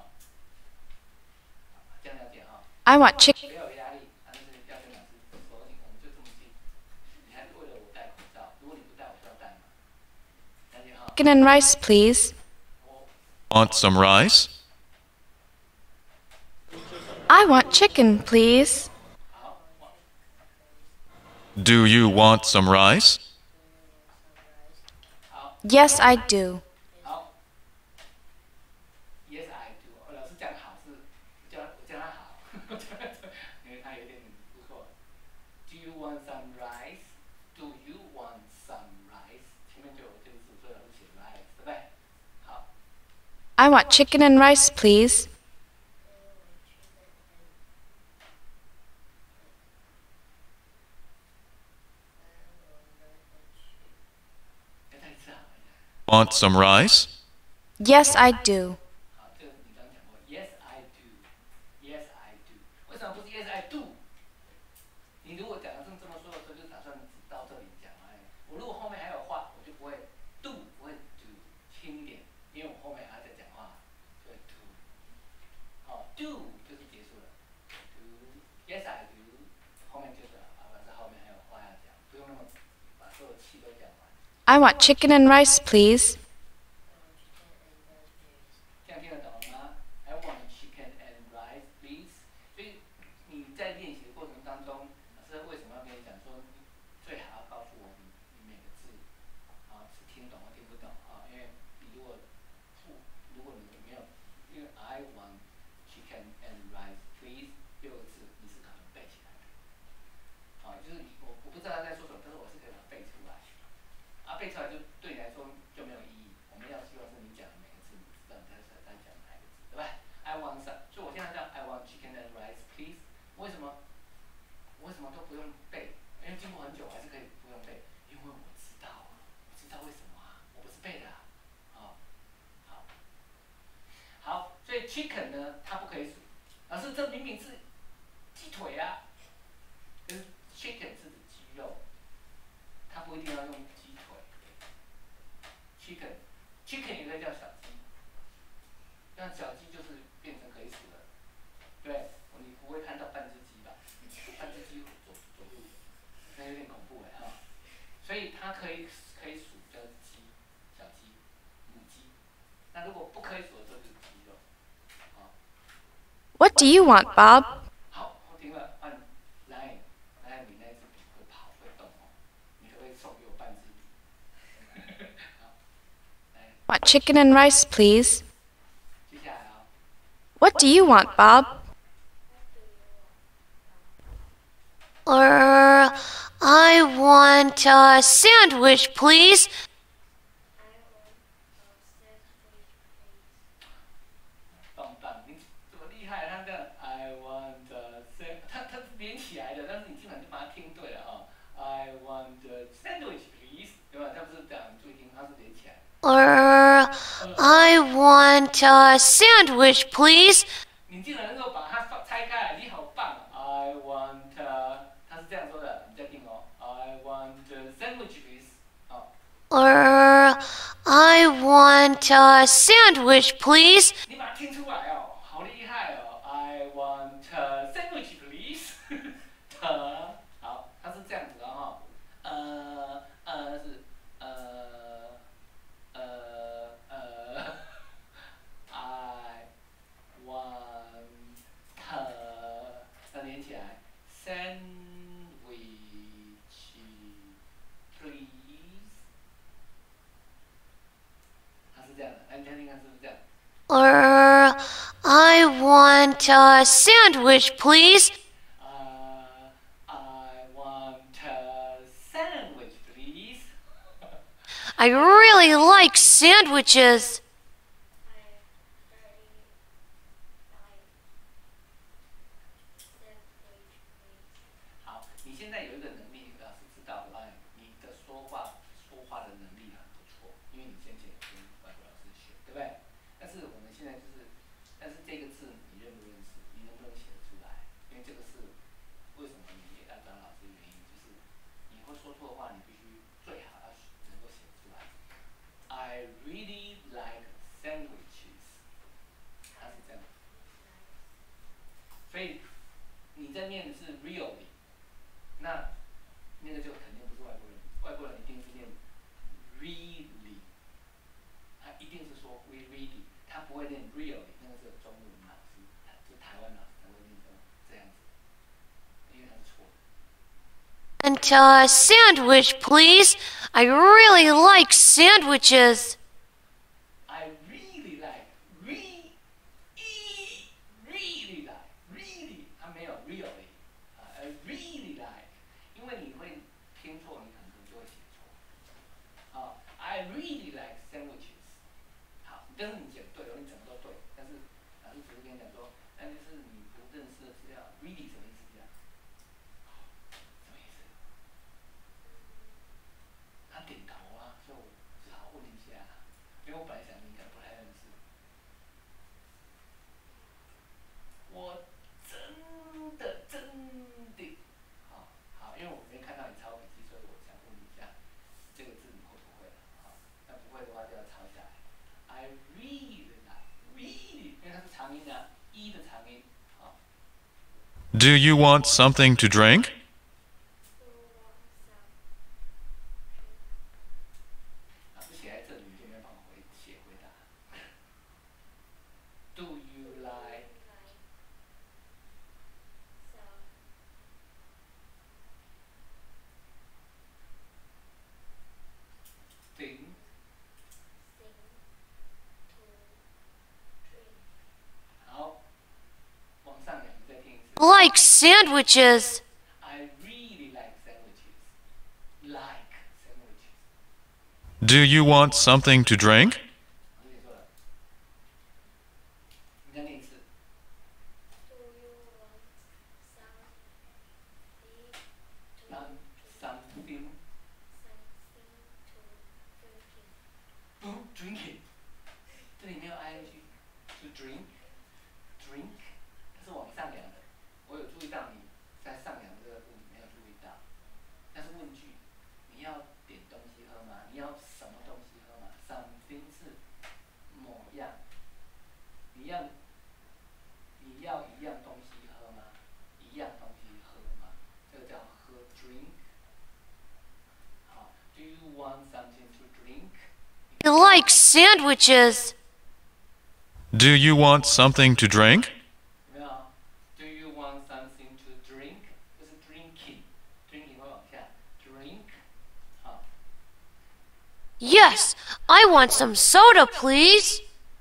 这样了解哈。 I want chicken. 不要有压力，啊，但是要跟老师说，我们就这么近。你还为了我戴口罩，如果你不戴，我就要戴嘛。了解哈。 Chicken and rice, please. Want some rice? I want chicken, please. 好， Do you want some rice? 好， Yes, I do. 好。Yes, I do。老师讲好是我叫他好，因为他有点不错。Do you want some rice? Do you want some rice? 前面就有这个字，所以老师写 rice， 对不对？好。 I want chicken and rice, please. 再一次好。 Want some rice? Yes, I do. 好，这个你刚刚讲过。Yes, I do. Yes, I do. 为什么不是 Yes, I do？ 你如果讲的这么说的时候，就打算只到这里讲哎。我如果后面还有话，我就不会 do， 不会 do， 轻一点，因为我后面气都讲完。 I want chicken and rice, please. 这样听得懂吗 ？I want chicken and rice, please. 所以你在练习的过程当中，老师为什么要跟你讲说，最好要告诉我你每个字是听懂或听不懂因为你如果你没有，因为 I want chicken and rice, please 6个字你是可能背起来的。就是我不知道他在说什么，但是我是可以把它背出来。背出来就对你来说就没有意义。我们要希望是你讲的每个字，你知道你在讲哪一个字，对吧 ？I want some， 所以我现在叫 I want chicken and rice, please。为什么都不用背？因为经过很久，我还是可以不用背，因为我知道我知道为什么我不是背的好，所以 chicken 呢，它不可以数。老师，这明明是鸡腿啊，可是 chicken 是指鸡肉，它不一定要用鸡腿。chicken 也可以叫小鸡，但小鸡就是变成可以数了。对，你不会看到半只鸡吧？半只鸡走路，那有点恐怖所以它可以数叫鸡，小鸡、母鸡。那如果不可以数的时候就是鸡肉。 What do you want, Bob? 好，我听了，来，你那只笔会跑会动你可不可以送给我半只笔？ Want chicken and rice, please. 接下来 What do you want, Bob? I want a sandwich, please. 棒，你怎么厉害？他这样 I want a它是连起来的，但是你基本上就把它听对了I want a sandwich, please， 对吧？它不是这样，你注意听，它是连起来。 I want a sandwich, please. 你竟然能够把它拆开来，你好棒！I want， 它是这样说的，你再听I want a sandwich, please。 I want a sandwich, please. 你把它听出来好厉害I want a sandwich, please 。好，它是这样子的是I want 连起来 sandwich please。它是这样的，来你听听看是不是这样 I want a sandwich, please. I want a sandwich, please. I really like sandwiches. 好，你现在有一个能力，老师知道你的说话的能力很不错，因为你先前有跟外国老师学，对不对？但是我们现在就是，但是这个字你认不认识？你能不能写得出来？因为这个是为什么你也要当老师的原因，就是你会说错的话，你必须最好要能够写出来。I really like sandwiches。它是这样，所以你在念的是 really。那个就肯定不是外国人，外国人一定是念 really， 他一定是说 we really， 他不会念 really， 那个是中文老师，就台湾老师才会念成这样子，因为他是错的。 And a sandwich, please. I really like sandwiches. I really like, really like, really， 他没有 really， I really like， 因为你会听错，你可能就会写错。I really like sandwiches。好，但是你写对了，你整个都对，但是老师只是跟你讲说，但是你不认识的资料 ，really 什么意思？这样，什么意思？他点头所以我只好问一下，因为我本来想你应该不太认识。我真的好，因为我没看到你抄笔记，所以我想问一下，这个字你会不会那不会的话就要抄下来。I really like really， 因为它是长音，E 的长音。 Do you want something to drink? sandwiches. I really like sandwiches. Like sandwiches. Do you want something to drink? 我跟你说了，你再念一次。Something to drinking， 这里没有 ing， to drink， 它是往上扬的。我有注意到你在上扬这个部没有注意到，那是问句，你要点东西喝吗？你要什么东西喝吗 ？Something 是某样，你要一样东西喝吗？一样东西喝吗？这个叫喝 drink。好 ，Do you want something to drink？ I like sandwiches. Do you want something to drink? 有没有 ？Do you want something to drink？ 这是 drinking，drinking 会往下 drink。好， Yes, I want some soda, please.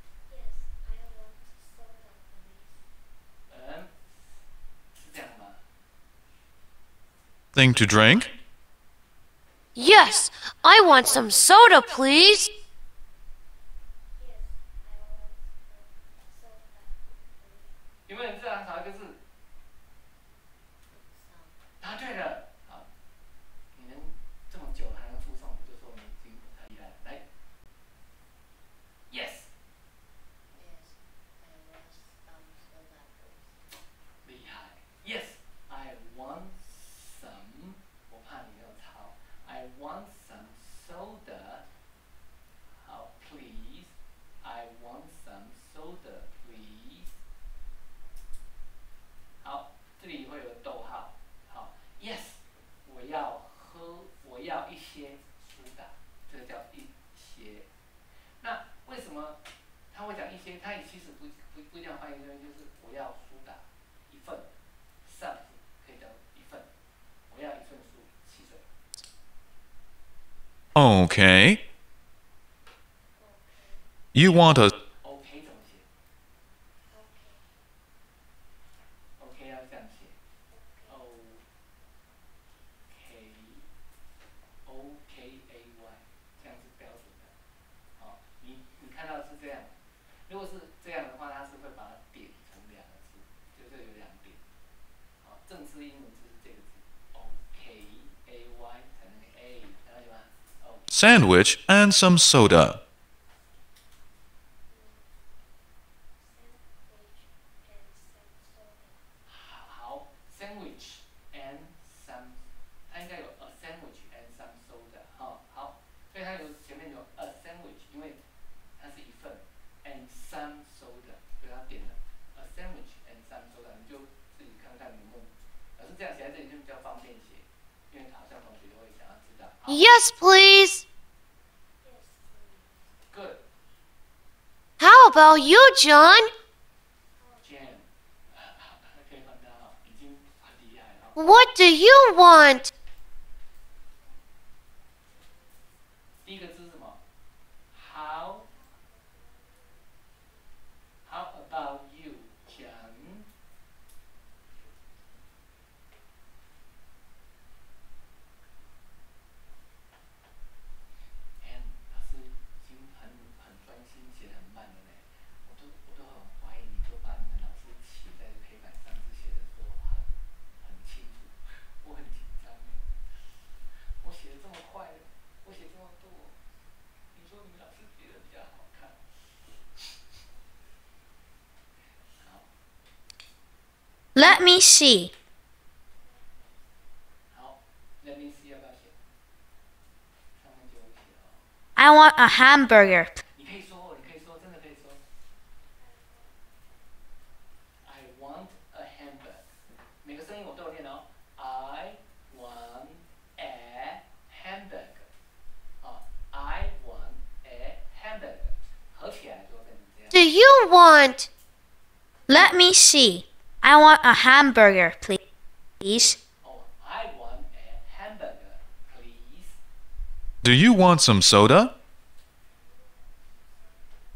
是这样吗？ Thing to drink? Yes, I want some soda, please. 有没有人知道少一个字？答对了，好，你能这么久还能复诵，我就说你已经很厉害了。来 ，Yes， 厉害 ，Yes， I want some， 我怕你没有抄 ，I want some soda， 好 ，Please，I want some soda please。好，这里会有逗号。好 ，Yes， 我要一些苏打，这个叫一些。那为什么他会讲一些？他其实不一定要翻译成就是我要苏打一份 ，some 可以叫一份，我要一份汽水。 Okay. You want a OK 怎么写 ？OK 要这样写 ，OK，OKAY， 这样是标准的。好，你看到是这样，如果是这样的话，它是会把它点成两个字，就这有两点。好，正式英文字是这个字 ，OKAY 才能 A， 看到吗 sandwich and some soda. 好 ，sandwich and some， 它应该有 a sandwich and some soda， 好，所以它前面有 a sandwich， 因为它是一份 ，and some soda， 所以它点了 a sandwich and some soda， 你就自己看看你能不能，老师这样写在这里就比较方便写，因为好像同学都会想要知道。 Yes, please. Good， How about you, John? Jam， 可以换它哈，已经很厉害了。 What do you want? 第一个字是什么 ？How about you， John？ 老师已经很专心，写得很慢了呢。我都很怀疑，你都把你们老师写在黑板上是写的说很清楚，我很紧张哎。我写的这么快，我写这么多，你说你们老师写的比较好看。好， Let me see. 好 ，Let me see 要不要写？上面就有写哦。 I want a hamburger. 你可以说，真的可以说。I want a hamburger。每个声音我都有念哦。I want a hamburger。I want a hamburger。合起来就会变成这样。 Do you want? Let me see. I want a hamburger, please. I want a hamburger, please. Do you want some soda?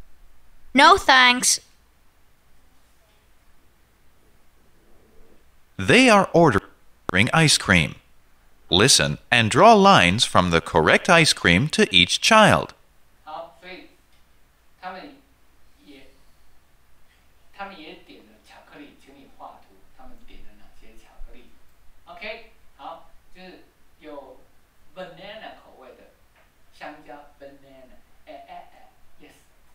No thanks. They are ordering ice cream. Listen and draw lines from the correct ice cream to each child. 好，所以他们也点了巧克力，请你画图，他们点了哪些巧克力 ？OK， 好，就是有 banana 口味的香蕉 banana， yes。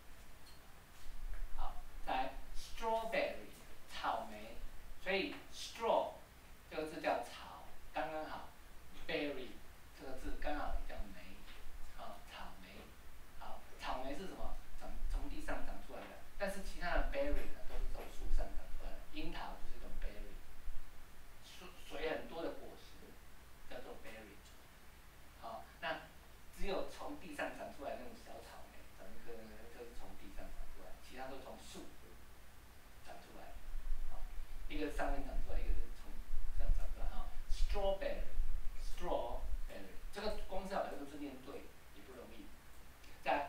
好，再来 strawberry 草莓，所以 straw 这个字叫草，刚刚好 berry 这个字刚好叫莓，好，草莓。好，草莓是什么？从地上长出来的，但是其他的 berry 呢，都是从树上长出来的。樱桃就是一种 berry， 水很多的果实叫做 berry。好，那只有从地上长出来那种小草莓，长一颗那个就是从地上长出来，其他都从树长出来。好，一个上面长出来，一个是从这样长出来。哈 ，strawberry，这个光是要把这个字念对也不容易。在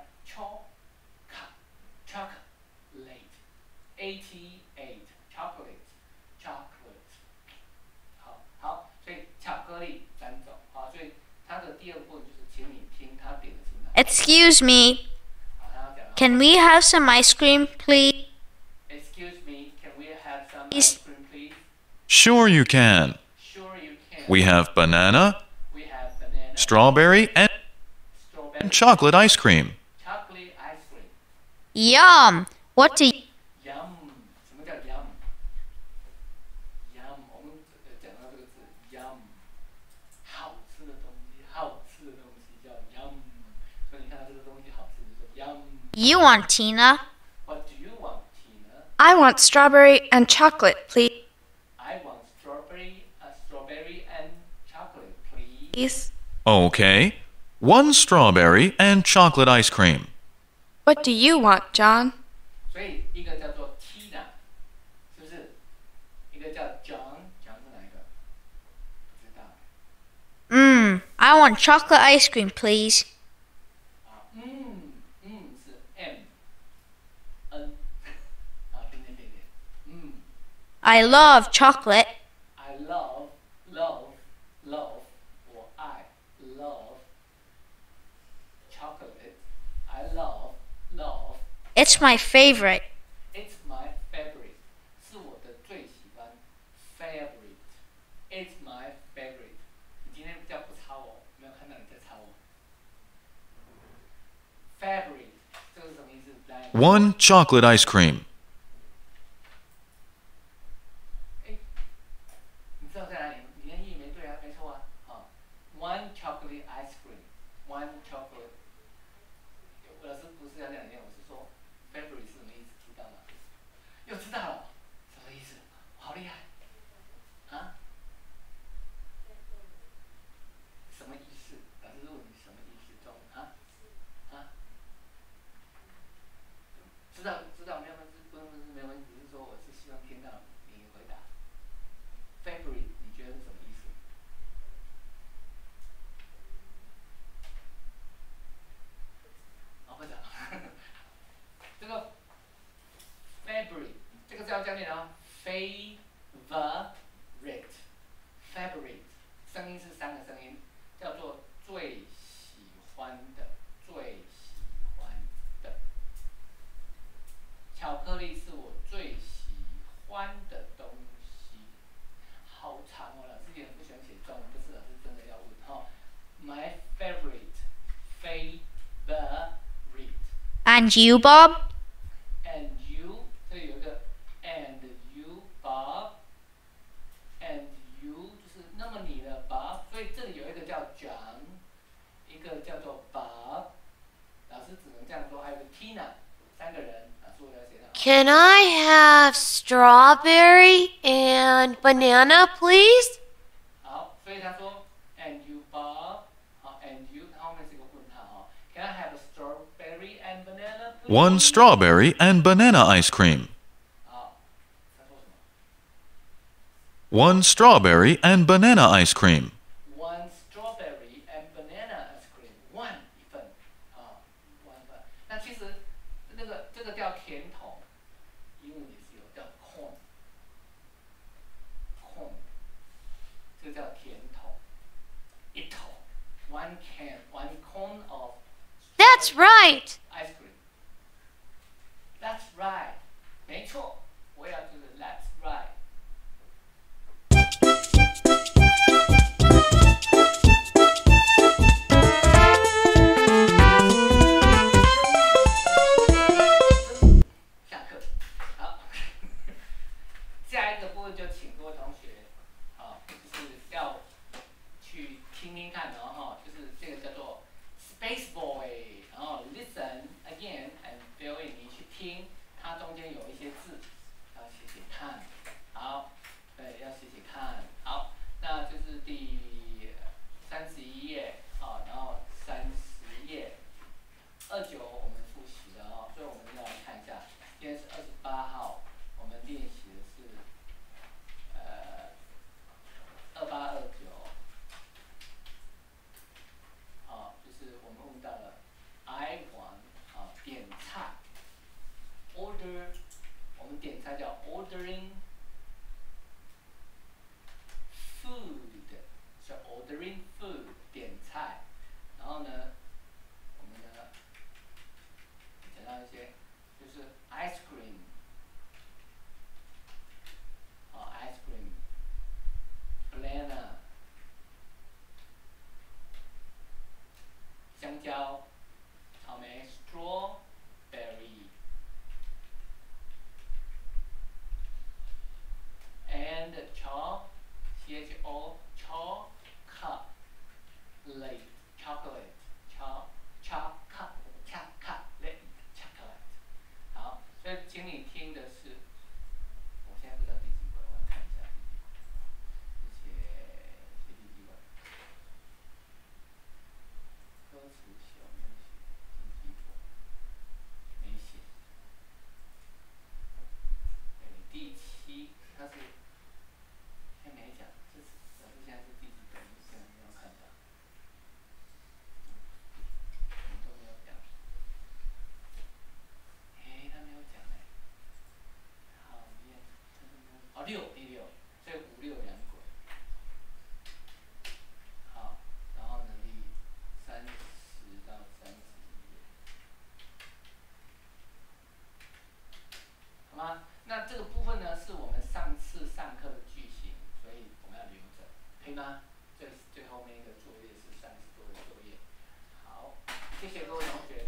chocolate，chocolate，好，所以巧克力三种，好，所以它的第二步就是请你听他点的是哪？ Excuse me. 好，他要讲。 Can we have some ice cream, please? Excuse me, can we have some ice cream, please? Sure you can. Sure you can. We have banana, We have banana, strawberry, and strawberry, chocolate ice cream. chocolate ice cream. Yum. What do you... Yum， 什么叫 yum？Yum， 我们讲到这个字 yum， 好吃的东西，好吃的东西叫 yum。所以你看到这个东西好吃，就说 yum。 You want, Tina? What do you want, Tina? I want strawberry and chocolate, please. I want strawberry and chocolate, please. Okay. 1 strawberry and chocolate ice cream. What do you want, John? 所以一个叫做 Tina， 是不是？一个叫 John，John 是哪一个？不知道。 I want chocolate ice cream, please. 啊，是 M，N， 啊，点， I love chocolate. I love， 我爱 love chocolate。I love。 It's my favorite. It's my favorite， 是我的最喜欢 favorite。 It's my favorite。 你今天比较不抄我，没有看到你在抄我。Favorite 这个是什么意思？来， 1 chocolate ice cream. 你知道在哪里？你的意没对啊，没错啊。好 ，one chocolate ice cream，one chocolate。我老师不是要这样念，我是说 favorite 是什么意思？知道吗？又知道了，什么意思？好厉害啊！什么意思？老师问你什么意思？中啊？知道没有问题，不是没有问题，只是说我是希望听到你回答。Favorite 你觉得是什么意思？不知道。这个 favorite 这个字要教你哦 ，favorite， 声音是3个声音，叫做最喜欢的，巧克力是我最喜欢的东西，好长哦，老师也很不喜欢写中文，不是老师真的要问哈。My favorite。 And you, Bob? And you， 这里有一个 and you Bob， and you 就是那么你的 Bob， 所以这里有一个叫 John， 一个叫做 Bob， 老师只能这样说，还有个 Tina， 3个人，老师我了解到。 Can I have strawberry and banana, please? 好，所以他说 and you Bob， 好 and you， 后面是一个问号哦。Can I have a strawberry and banana, please? 1 strawberry and banana ice cream. 好，他说什么 1 strawberry and banana ice cream. ？One strawberry and banana ice cream， one 一份，啊 ，one 份。那其实这个叫甜筒，英文也是有叫 cone， 这叫甜筒，一桶 ，one cone of That's right. ice cream. That's right. 没错，我要就是 That's right. 下课，好，下一个部分就请各位同学，就是要去听听看的哈，就是这个叫做 Space Boy， 然后 listen again and fill in， 你去听，它中间有一些字，要写写看，好，对，要写写看，好，那就是第31页，然后30页，29我们复习了哦，所以我们要来看一下，今天是28号，我们练习的是28、29。就是我们问到了 I want 点菜 order， 我们点菜叫 ordering food， 是 ordering food 点菜，然后呢，我们呢讲到一些就是 ice cream， ice cream banana。香蕉、草莓 strawberry and chocolate chocolate。 好，所以请你听的是，我现在不知道第几轨，我要看一下第几轨，写第几轨。歌词写没有写，第几轨没写。第7，它是还没讲，这是老师现在是第几本？现在要看一下，都没有讲。他没有讲哎，讨厌，第6，所以5、6两轨。好，然后呢，第30到31页，好吗？那这个部分呢，是我们上次上课的句型，所以我们要留着，可以吗？最后面一个作业是30多的作业。好，谢谢各位同学。